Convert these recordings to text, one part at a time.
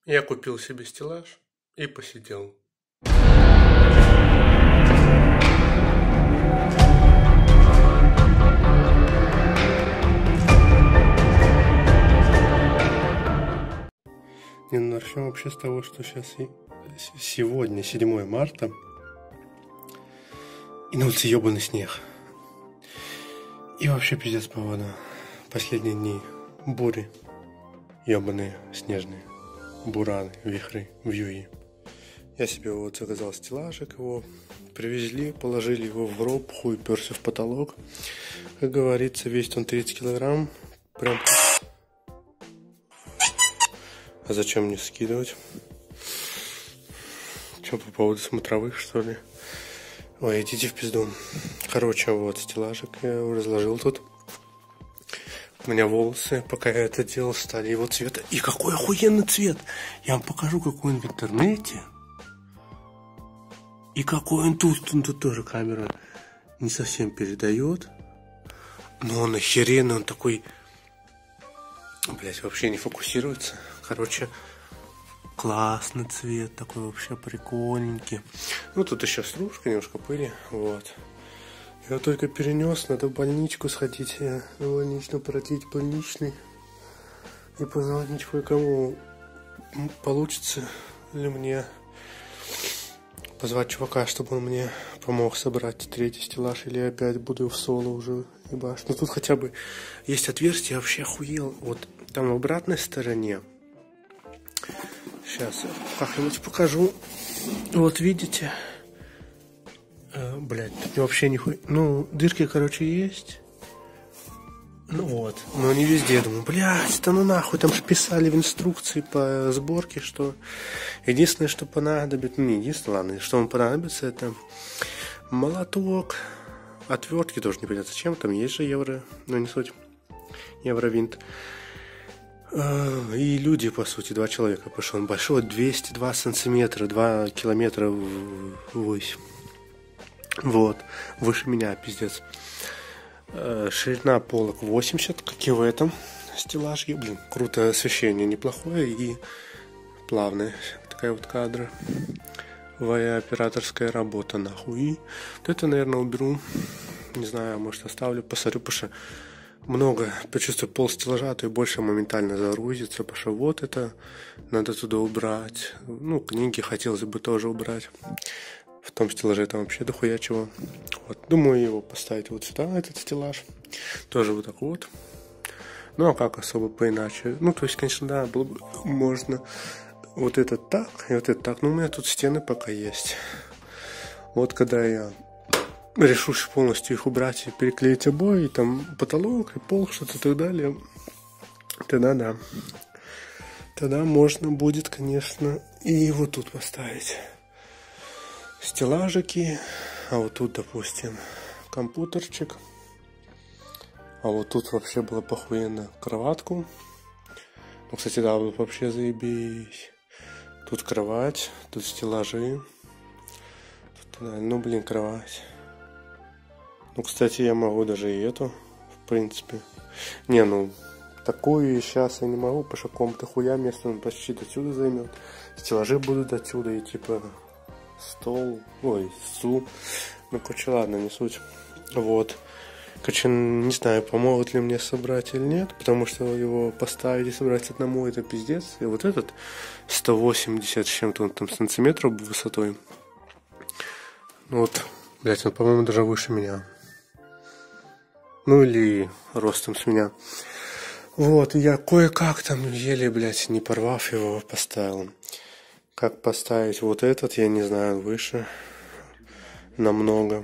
Я купил себе стеллаж и посидел. Не, ну начнем вообще с того, что сегодня 7 марта, и на улице ёбаный снег. И вообще пиздец погода. Последние дни бури, ёбаные снежные, бураны, вихры, вьюги. Я себе вот заказал стеллажик, его привезли, положили его в гроб, хуй уперся в потолок. Как говорится, весит он 30 килограмм. Прям... А зачем мне скидывать? Что, по поводу смотровых, что ли? Ой, идите в пизду. Короче, вот стеллажик я его разложил тут. У меня волосы, пока я это делал, стали его цвета. И какой охуенный цвет! Я вам покажу, какой он в интернете. И какой он тут. Тут тоже камера не совсем передает. Но он охеренный, он такой... Блять, вообще не фокусируется. Короче, классный цвет, такой вообще прикольненький. Ну, тут еще стружка, немножко пыли, вот. Я только перенес, надо в больничку сходить, я больничный продлить больничный. И позвонить кое-кому. Получится ли мне позвать чувака, чтобы он мне помог собрать третий стеллаж, или опять буду в соло уже ебашь. Но тут хотя бы есть отверстие, я вообще охуел. Вот там в обратной стороне. Сейчас как-нибудь покажу. Вот видите? Блять, тут вообще нихуя. Ну, дырки, короче, есть. Ну вот, но не везде. Я думаю, блядь, да ну нахуй, там же писали в инструкции по сборке, что единственное, что понадобится, ну не единственное, ладно, что вам понадобится, это молоток, отвертки тоже не понятно зачем, там есть же евро, но не суть, евровинт. И люди, по сути, 2 человека, потому что он большой, 202 сантиметра, 2 километра ввысь. Вот, выше меня, пиздец. Ширина полок 80, как и в этом стеллаже. Блин, круто, освещение неплохое и плавное. Такая вот кадровая операторская работа, нахуй. Вот это, наверное, уберу. Не знаю, может оставлю, посмотрю, потому что много, почувствую пол стеллажа, то и больше моментально загрузится, потому что вот это надо туда убрать. Ну, книги хотелось бы тоже убрать. В том стеллаже там вообще дохуя чего. Вот, думаю его поставить вот сюда, этот стеллаж. Тоже вот так вот. Ну, а как особо поиначе? Ну, то есть, конечно, да, было бы можно вот это так и вот это так. Но у меня тут стены пока есть. Вот когда я решу полностью их убрать и переклеить обои, там потолок и пол, что-то и так далее, тогда да. Тогда можно будет, конечно, и вот тут поставить стеллажики, а вот тут, допустим, компьютерчик, а вот тут вообще было похуенно кроватку. Ну, кстати, да, было вообще заебись. Тут кровать, тут стеллажи, тут, ну, блин, кровать. Ну, кстати, я могу даже и эту, в принципе. Не, ну, такую сейчас я не могу, потому что комната хуя место он почти отсюда займет. Стеллажи будут отсюда и типа... стол, ой, стул, ну, короче, ладно, не суть. Вот, короче, не знаю, помогут ли мне собрать или нет, потому что его поставить и собрать одному, это пиздец. И вот этот 180 с чем-то он там сантиметров высотой, вот, блять, он, по-моему, даже выше меня, ну, или ростом с меня. Вот, и я кое-как там еле, блять, не порвав его, поставил. Как поставить вот этот, я не знаю, выше намного.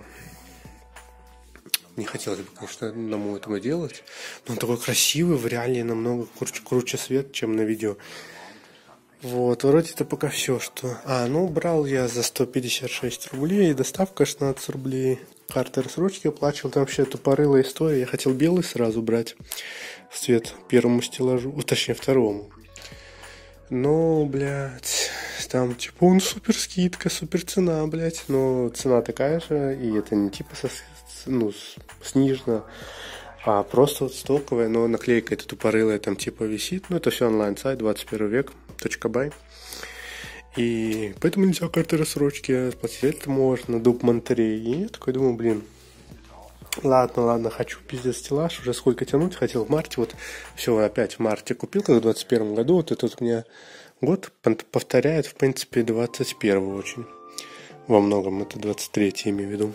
Не хотелось бы, конечно, одному этого делать. Но он такой красивый, в реале намного круче свет, чем на видео. Вот, вроде это пока все, что... ну, брал я за 156 рублей, доставка 16 рублей. Карта рассрочки оплачивал, там вообще тупорылая история. Я хотел белый сразу брать в цвет первому стеллажу, точнее второму. Но, блядь, там типа он супер скидка, супер цена, блядь. Но цена такая же, и это не типа снижена, А просто вот стоковая, но наклейка эта тупорылая там типа висит. Ну, это все онлайн-сайт, 21 век, .бай. И поэтому нельзя карты рассрочки, сплатить это можно, дуб Монтерей. И я такой думаю, блин, ладно, хочу пиздец стеллаж, уже сколько тянуть, хотел в марте, вот все, опять в марте купил, как в 21 году, вот этот у меня год повторяет, в принципе, 21 очень, во многом, это 23 имею в виду.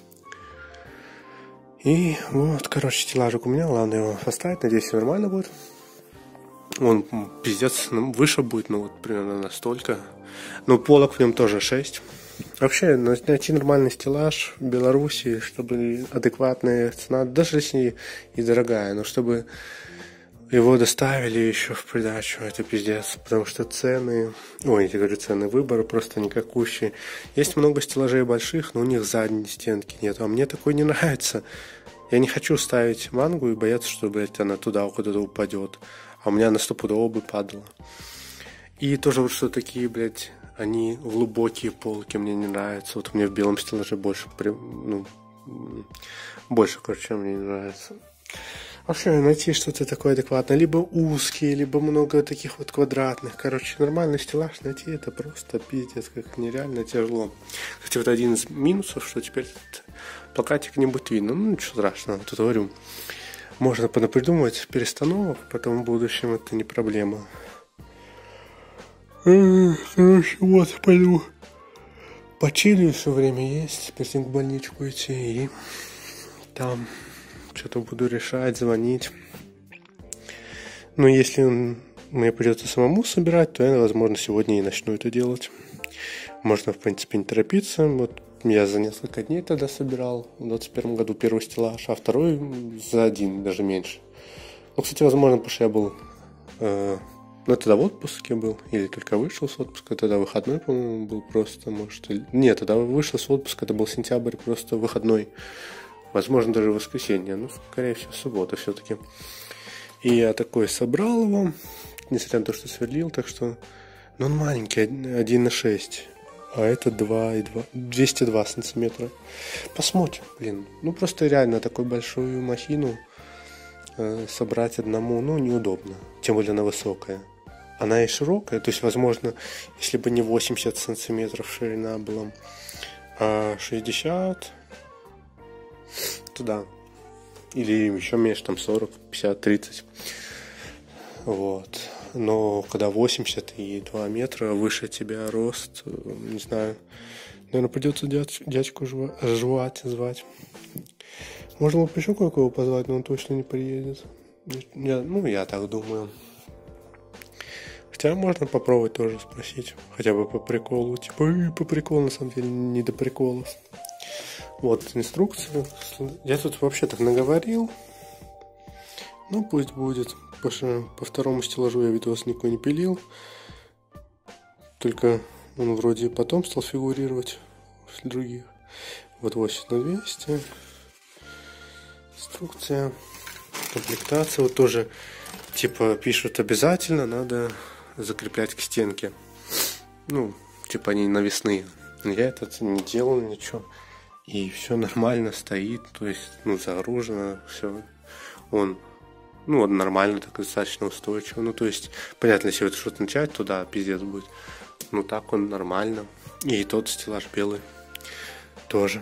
И вот, короче, стеллажик у меня, главное его поставить, надеюсь, все нормально будет. Он пиздец выше будет, ну вот примерно настолько. Но полок в нем тоже 6. Вообще, найти нормальный стеллаж в Беларуси, чтобы адекватная цена, даже если и дорогая, но чтобы его доставили еще в придачу, это пиздец. Потому что цены, ой, я говорю, цены, выбора просто никакущие. Есть много стеллажей больших, но у них задней стенки нет. А мне такой не нравится. Я не хочу ставить мангу и бояться, что, блядь, она туда куда-то упадет. А у меня на стопудово бы падала. И тоже вот что такие, блядь, они глубокие полки мне не нравятся. Вот мне в белом стеллаже больше, больше, короче, мне не нравится. Вообще, найти что-то такое адекватное. Либо узкие, либо много таких вот квадратных. Короче, нормальный стеллаж найти это просто пиздец, как нереально тяжело. Кстати, вот один из минусов, что теперь плакатик не будет видно. Ну, ничего страшного, тут говорю. Можно понапридумывать перестановок, потом в будущем это не проблема. Короче, вот, пойду почилю, все время есть, перед тем в больничку идти, и там что-то буду решать, звонить. Но если мне придется самому собирать, то я, возможно, сегодня и начну это делать. Можно, в принципе, не торопиться. Вот я за несколько дней тогда собирал в 2021 году первый стеллаж, а второй за один, даже меньше. Ну, кстати, возможно, потому что я был... Ну, тогда в отпуске был, или только вышел с отпуска, тогда выходной, по-моему, был просто, может... Нет, тогда вышел с отпуска, это был сентябрь, просто выходной. Возможно, даже воскресенье, ну, скорее всего, суббота все-таки. И я такой собрал его, несмотря на то, что сверлил, так что... Ну, он маленький, 1,6, а это 202 сантиметра. Посмотрим, блин. Ну, просто реально такую большую махину собрать одному, ну, неудобно. Тем более она высокая. Она и широкая, то есть, возможно, если бы не 80 сантиметров ширина была, а 60, то да. Или еще меньше, там 40, 50, 30. Вот. Но когда 80 и 2 метра выше тебя рост, не знаю, наверное, придется дядьку звать. Можно было бы еще кое-кого позвать, но он точно не приедет. Я так думаю. Хотя можно попробовать тоже спросить. Хотя бы по приколу. Типа, по приколу, на самом деле, не до приколов. Вот инструкция. Я тут вообще так наговорил. Ну, пусть будет. Потому что по второму стеллажу я видос никакой не пилил. Только он вроде потом стал фигурировать в других. Вот 80 на 200. Инструкция. Комплектация. Вот тоже типа пишут обязательно надо закреплять к стенке. Ну, типа они навесные. Я это не делал ничего. И все нормально стоит. То есть, загружено все. Он нормально, так достаточно устойчиво. Ну, то есть, понятно, если вот что-то начать, то да, пиздец будет. Ну, так он нормально. И тот стеллаж белый тоже.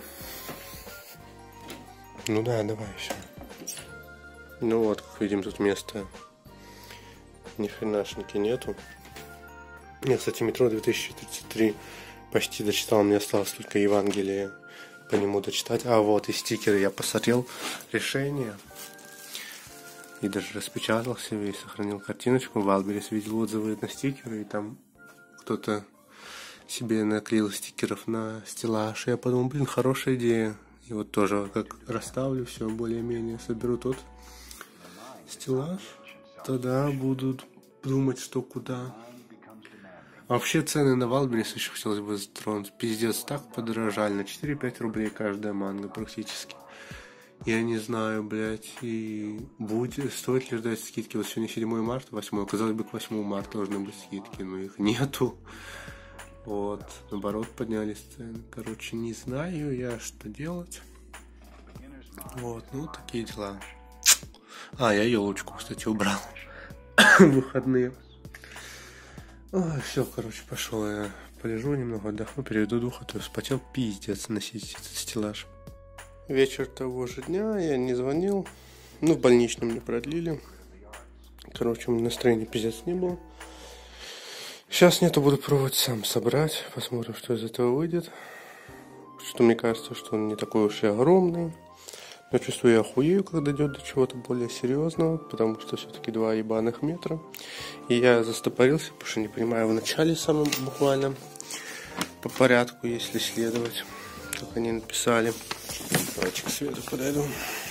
Ну да, давай еще. Ну вот, как видим, тут места ни хренашеньки нету. Я, кстати, метро 2033 почти дочитал. Мне осталось только Евангелие по нему дочитать. А вот и стикеры. Я посмотрел решение. И даже распечатал себе и сохранил картиночку. В Wildberries видел отзывы на стикеры. И там кто-то себе наклеил стикеров на стеллаж. И я подумал, блин, хорошая идея. И вот тоже как расставлю все более-менее. Соберу тот стеллаж. Тогда буду думать, что куда. Вообще цены на Wildberries еще хотелось бы затронуть. Пиздец, так подорожали. На 4-5 рублей каждая манга практически. Я не знаю, блядь, и стоит ли ждать скидки? Вот сегодня 7 марта, 8. Казалось бы, к 8 марта должны быть скидки, но их нету. Вот, наоборот, поднялись цены. Короче, не знаю я, что делать. Вот, такие дела. А, я елочку, кстати, убрал. В выходные. Ой, все, короче, пошел я полежу немного, отдохну, переведу дух, а то я вспотел, пиздец, носить этот стеллаж. Вечер того же дня я не звонил. Ну, в больничном не продлили. Короче, у меня настроения пиздец не было. Сейчас нету, буду пробовать сам собрать. Посмотрим, что из этого выйдет. Что мне кажется, что он не такой уж и огромный. Но чувствую, я охуею, когда дойдет до чего-то более серьезного. Потому что все-таки 2 ебаных метра. И я застопорился, потому что не понимаю в начале самом буквально. По порядку, если следовать. Как они написали. Давайте к свету подойду.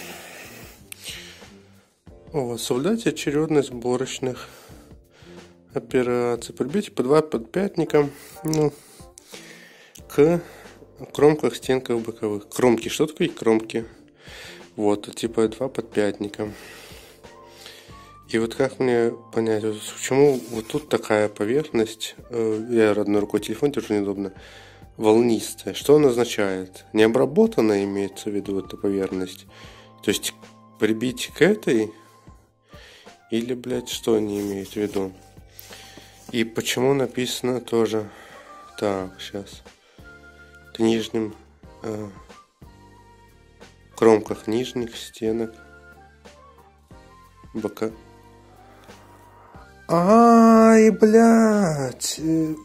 Соблюдайте очередность сборочных операций. Прибейте по 2 подпятника к кромках, стенках боковых. Кромки. Что такое кромки? Вот, типа 2 подпятника. И вот как мне понять, почему вот тут такая поверхность, я одной рукой телефон держу, неудобно, волнистая. Что она означает? Не обработанная имеется в виду эта поверхность? То есть прибить к этой? Или, блядь, что они имеют в виду? И почему написано тоже... Так, сейчас. К нижним... кромках нижних стенок. Бока. Ай, блядь.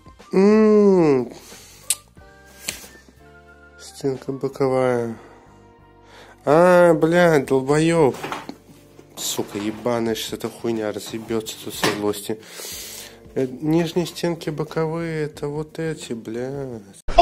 Стенка боковая. Блядь, долбоёб. Сука, ебаная, сейчас эта хуйня разъебется тут со злости. Нижние стенки боковые, это вот эти, блядь.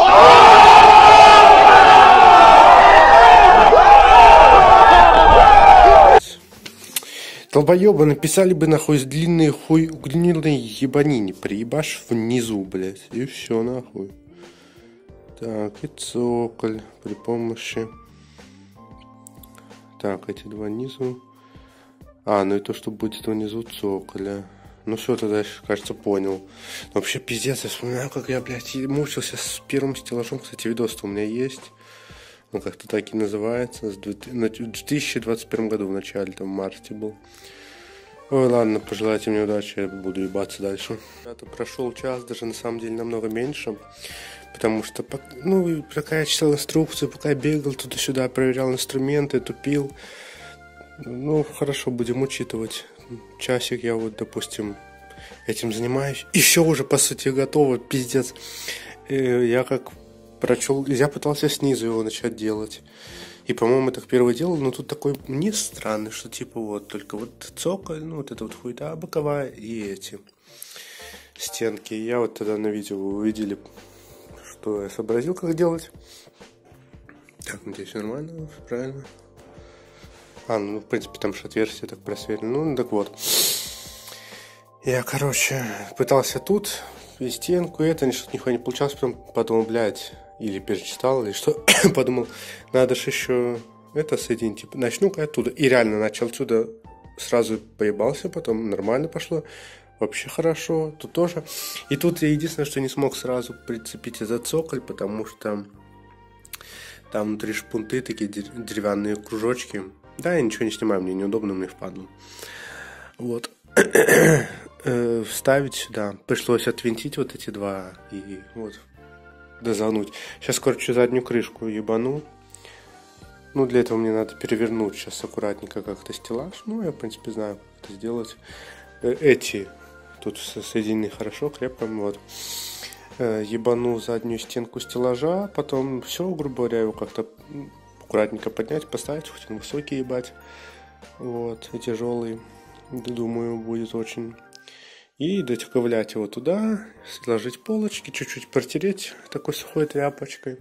Долбоёбы, написали бы нахуй с длинной ебанини. Приебашь внизу, блядь. И все нахуй. Так, и цоколь при помощи. Так, эти 2 низу. Ну и то, что будет внизу цоколя. Ну все, тогда, кажется, понял. Но вообще, пиздец, я вспоминаю, как я, блядь, мучился с первым стеллажом. Кстати, видос-то у меня есть. Он как-то так и называется. В 2021 году, в начале, там, в марте был. Ой, ладно, пожелайте мне удачи, я буду ебаться дальше. Это прошел час, даже на самом деле намного меньше. Потому что, пока я читал инструкцию, пока я бегал туда-сюда, проверял инструменты, тупил. Хорошо, будем учитывать. Часик я вот, допустим, этим занимаюсь. И все уже, по сути, готово, пиздец. Я как прочел, я пытался снизу его начать делать. И, по-моему, так первый делал, но тут такой низ странный, что типа вот только вот цоколь, вот эта вот хуйта боковая и эти стенки. Я вот тогда на видео вы увидели, что я сообразил, как делать. Так, надеюсь, нормально, правильно. В принципе, там же отверстие так просверено. Так вот. Я, пытался тут и стенку, и это, что-то нихуя не получалось. Потом подумал, блядь, или перечитал, или что. Подумал, надо же еще это соединить. Типа, начну-ка оттуда. И реально начал отсюда, сразу поебался, потом нормально пошло. Вообще хорошо. Тут тоже. И тут я единственное, что не смог сразу прицепить за цоколь, потому что там внутри шпунты, такие деревянные кружочки. Да, я ничего не снимаю, мне неудобно, мне впадло. Вот. Вставить сюда. Пришлось отвинтить вот эти 2 и вот дозануть. Сейчас, заднюю крышку ебану. Для этого мне надо перевернуть сейчас аккуратненько как-то стеллаж. Я, в принципе, знаю, как это сделать. Эти тут соединены хорошо, крепко. Вот. Ебану заднюю стенку стеллажа. Потом все, грубо говоря, его как-то аккуратненько поднять, поставить, хоть он высокий, ебать. Вот, и тяжелый. Думаю, будет очень. И доковылять его туда, сложить полочки, чуть-чуть протереть такой сухой тряпочкой.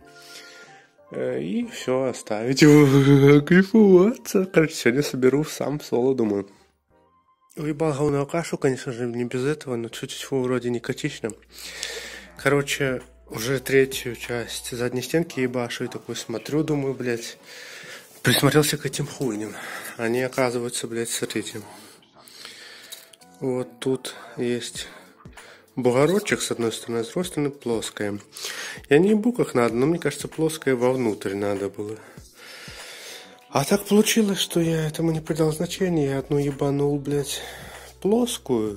И все, оставить его, кайфоваться. Сегодня соберу сам соло, думаю. Уебал говную кашу, конечно же, не без этого, но чуть-чуть вроде не критично. Уже 3-ю часть задней стенки ебашу и такой смотрю, думаю, блядь, присмотрелся к этим хуйням. Они, оказываются, блядь, смотрите. Вот тут есть бугорочек с одной стороны, с другой стороны плоская. Я не ебу как надо, но мне кажется, плоская вовнутрь надо было. А так получилось, что я этому не придал значения. Я одну ебанул, блядь, плоскую.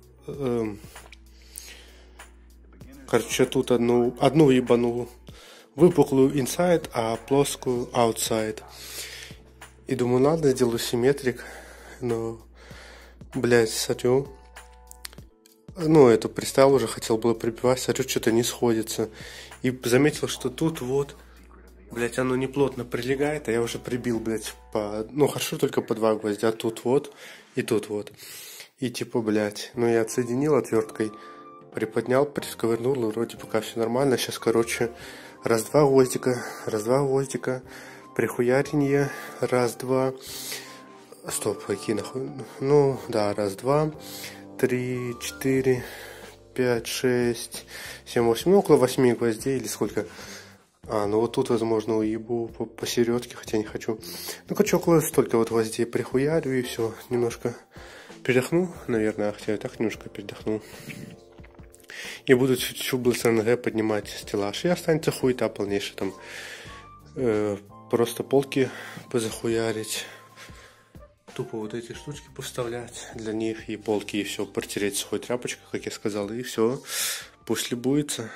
Короче, тут одну ебанул выпуклую inside, а плоскую outside. И думаю, ладно, сделаю симметрик. Но, блядь, смотрю. Ну, эту приставил уже, хотел было прибивать. Смотрю, что-то не сходится. И заметил, что тут вот, блядь, оно не плотно прилегает, а я уже прибил, блядь, ну, хорошо только по 2 гвоздя. Тут вот и тут вот. И типа, блядь, ну, я отсоединил отверткой, приподнял, присковырнул, и вроде пока все нормально. Сейчас, короче, раз-два гвоздика, прихуяренье, раз-два. Стоп, какие нахуй? Ну, да, раз-два, 3, 4, 5, 6, 7, 8, ну, около 8 гвоздей или сколько. Ну вот тут, возможно, уебу посередке, хотя не хочу. Ну, короче, около столько вот гвоздей прихуярю, и все, немножко передохну, наверное, хотя я так немножко передохнул. И буду чуть-чуть с РНГ поднимать стеллаж. И останется хуета полнейшая там. Просто полки позахуярить. Тупо вот эти штучки поставлять для них. И полки, и все, протереть сухой тряпочкой, как я сказал. И все, пусть любуется.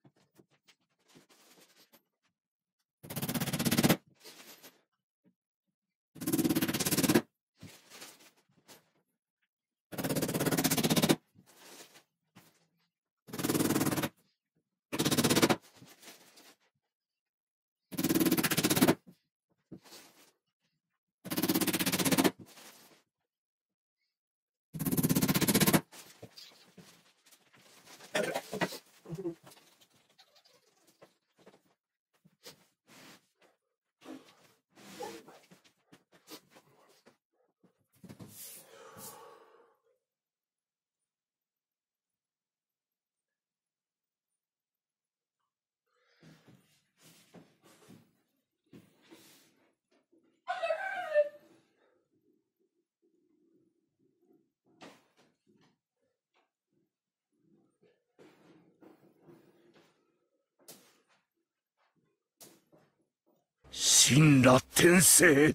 Shinra Tensei.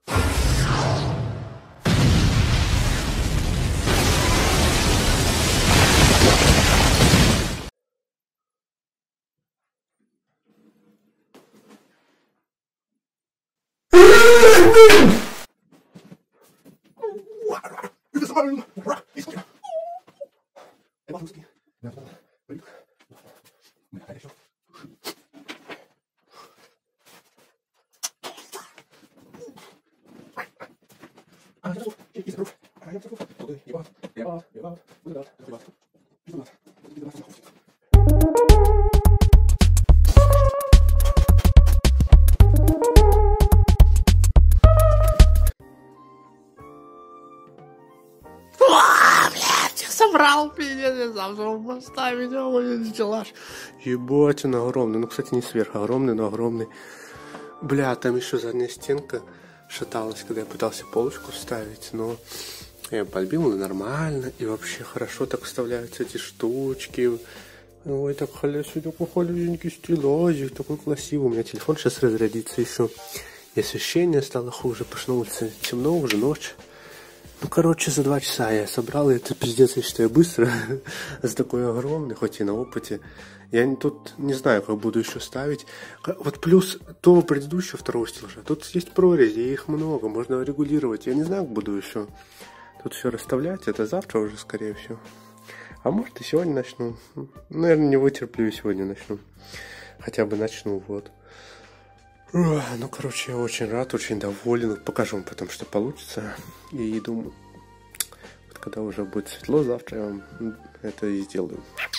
Собрал меня, завтра поставить его стеллаж. Ебать, он огромный. Ну, кстати, не сверхогромный, но огромный. Бля, там еще задняя стенка шаталась, когда я пытался полочку вставить, но я подбил, нормально. И вообще хорошо так вставляются эти штучки. Ой, так такой холюсенький стеллажик, такой красивый. У меня телефон сейчас разрядится еще. И освещение стало хуже, потому что на улице темно, уже ночь. Ну, короче, за 2 часа я собрал, и это пиздец, я считаю, быстро, за такой огромный, хоть и на опыте. Я тут не знаю, как буду еще ставить. Вот плюс того предыдущего, второго стеллажа, тут есть прорези, их много, можно регулировать. Я не знаю, как буду еще тут все расставлять, это завтра уже, скорее всего. А может, и сегодня начну. Наверное, не вытерплю, и сегодня начну. Хотя бы начну, вот. Ну, короче, я очень рад, очень доволен. Покажу вам потом, что получится. И думаю, вот когда уже будет светло, завтра я вам это и сделаю.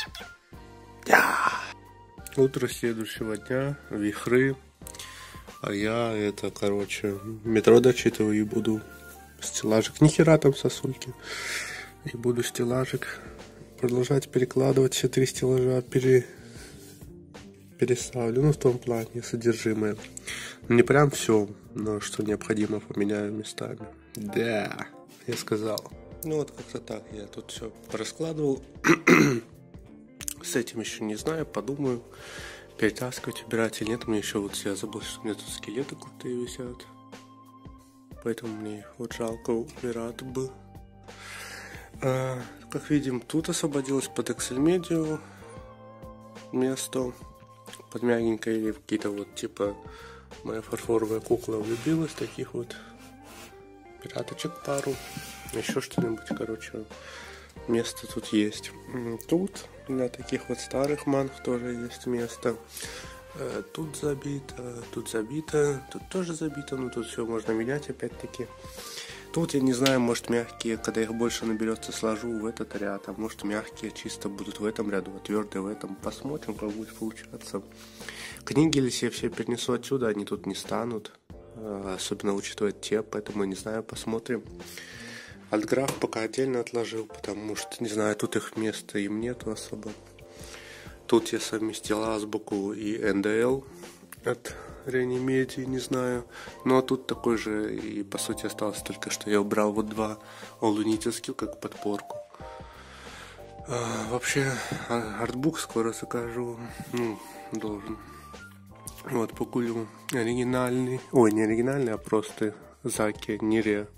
Утро следующего дня, вихры. А я это, короче, метро дочитываю и буду стеллажик. Нихера там сосульки. И буду стеллажик продолжать перекладывать все 3 стеллажа, переставлю, ну, в том плане, содержимое. Не прям все, но что необходимо, поменяю местами. Да, я сказал. Ну, вот как-то так, я тут все раскладывал. С этим еще не знаю, подумаю, перетаскивать, убирать или нет. Мне еще вот я забыл, что у меня тут скелеты крутые висят. поэтому мне их вот жалко убирать бы. Как видим, тут освободилось под Excel Media место, под мягенькое или какие-то вот типа моя фарфоровая кукла влюбилась, таких вот пираточек пару, еще что-нибудь, короче, место тут есть. Тут для таких вот старых манг тоже есть место. Тут забито, тут тоже забито, но тут все можно менять опять-таки. Тут я не знаю, может мягкие, когда их больше наберется, сложу в этот ряд, а может мягкие чисто будут в этом ряду, а твердые в этом. Посмотрим, как будет получаться. Книги, если я все перенесу отсюда, они тут не станут, особенно учитывая те, поэтому я не знаю, посмотрим. Альтграф пока отдельно отложил, потому что, не знаю, тут их места им нету особо. Тут я совместил азбуку и НДЛ от Реанимедии, не знаю. Но тут такой же, и по сути осталось только, что я убрал вот два All Unity Skill как подпорку. Вообще, артбук скоро закажу. Ну, должен. Вот, погулю оригинальный. Ой, не оригинальный, а просто Заки, не Ре.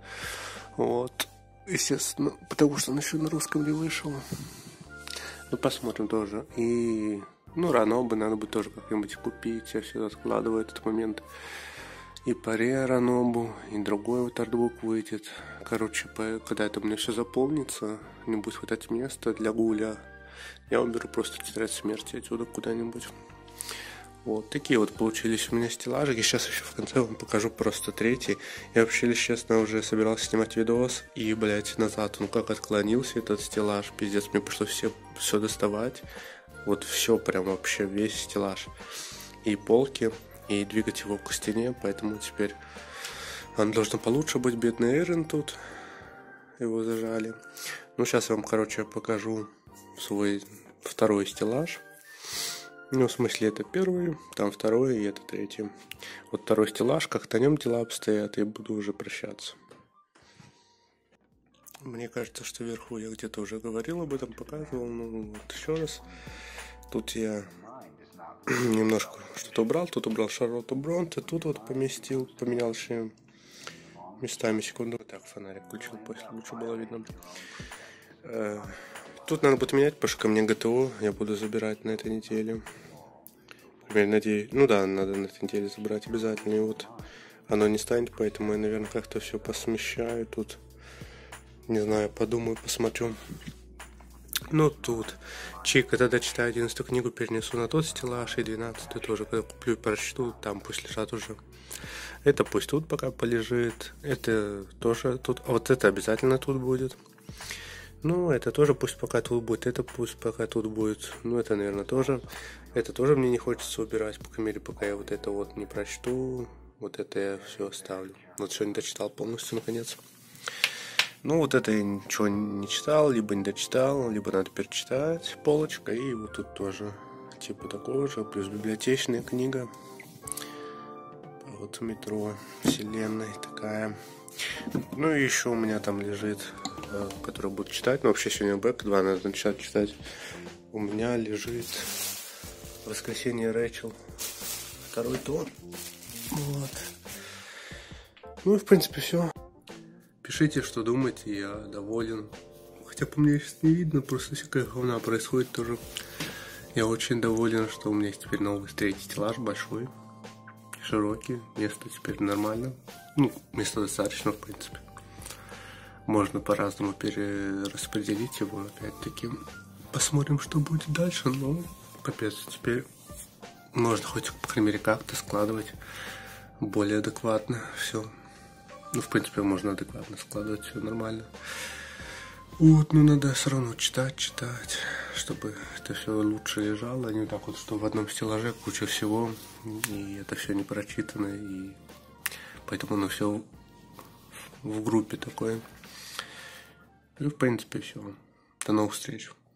Вот. Естественно, потому что он еще на русском не вышел. Ну, посмотрим тоже. И, ну, Ранобу надо будет тоже как-нибудь купить. Я все откладываю этот момент. И паре Ранобу, и другой вот артбук выйдет. Короче, когда это у меня все заполнится, не будет хватать места для гуля, я уберу просто тетрадь смерти отсюда куда-нибудь. Вот такие вот получились у меня стеллажики. Сейчас еще в конце вам покажу просто третий. Я вообще, если честно, уже собирался снимать видос. И, блять, назад он как отклонился, этот стеллаж. Пиздец, мне пришлось все доставать. Вот все, прям вообще весь стеллаж. И полки, и двигать его к стене. Поэтому теперь он должен получше быть. Бедный Эрен тут. Его зажали. Ну, сейчас я вам, короче, покажу свой второй стеллаж. Ну, в смысле, это первый, там второй и это третий. Вот второй стеллаж, как-то на нем дела обстоят, и буду уже прощаться. Мне кажется, что вверху я где-то уже говорил об этом, показывал, ну вот еще раз. Тут я немножко что-то убрал, тут убрал Шарлотту Бронте, тут вот поместил, поменял еще местами, секунду. Так, фонарик включил, после лучше было видно. Тут надо будет менять, потому что ко мне ГТО я буду забирать на этой неделе. Надеюсь, ну да, надо на этой неделе забрать обязательно. И вот оно не станет, поэтому я, наверное, как-то все посмещаю тут. Не знаю, подумаю, посмотрю. Ну тут Чик, когда дочитаю 11-ю книгу, перенесу на тот стеллаж, и 12-ю тоже, когда куплю и прочту, там пусть лежат уже. Это пусть тут пока полежит, это тоже тут, а вот это обязательно тут будет. Ну, это тоже пусть пока тут будет, это пусть пока тут будет. Ну, это, наверное, тоже. Это тоже мне не хочется убирать, по крайней мере, пока я вот это вот не прочту. Вот это я все оставлю. Вот сегодня дочитал полностью, наконец. Ну, вот это я ничего не читал, либо не дочитал, либо надо перечитать. Полочка, и вот тут тоже типа такого же, плюс библиотечная книга. Вот метро, вселенная такая. Ну, и еще у меня там лежит, который буду читать. Но вообще сегодня бэк 2 надо начать читать. У меня лежит «Воскресенье Рэйчел». Второй том. Вот. Ну и в принципе все. Пишите, что думаете, я доволен. Хотя по мне сейчас не видно, просто всякая говна происходит тоже. Я очень доволен, что у меня есть теперь новый третий стеллаж, большой, широкий. Место теперь нормально. Ну, места достаточно, в принципе. Можно по-разному перераспределить его, опять-таки. Посмотрим, что будет дальше, но капец, теперь можно хоть, по крайней мере, как-то складывать более адекватно все. Ну, в принципе, можно адекватно складывать, все нормально. Вот, но надо все равно читать, чтобы это все лучше лежало, а не так вот, что в одном стеллаже куча всего, и это все не прочитано, и поэтому оно все в группе такое. И, в принципе, все. До новых встреч.